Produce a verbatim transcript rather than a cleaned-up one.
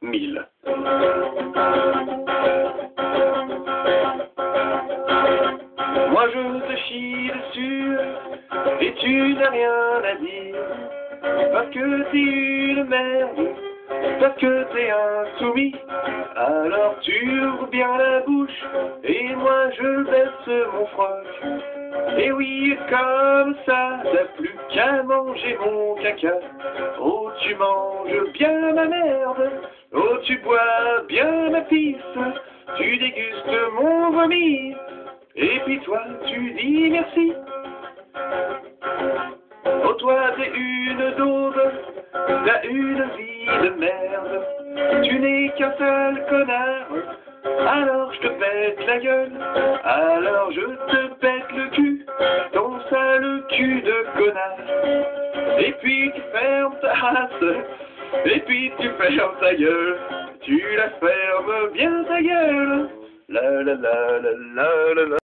mille. Moi je te chie dessus et tu n'as rien à dire, parce que t'es une merde, parce que t'es insoumis. Alors tu ouvres bien la bouche et moi je baisse mon froc. Et oui, comme ça, t'as plus qu'à manger mon caca. Oh, tu manges bien ma merde, oh, tu bois bien ma pisse, tu dégustes mon vomi, et puis toi, tu dis merci. Oh, toi, t'es une daube, t'as une vie de merde, tu n'es qu'un seul connard, alors je te pète la gueule, alors je te pète le cul, ton sale cul de connard. Et puis tu fermes ta race, et puis tu fermes ta gueule, tu la fermes bien ta gueule. La la la la la la la.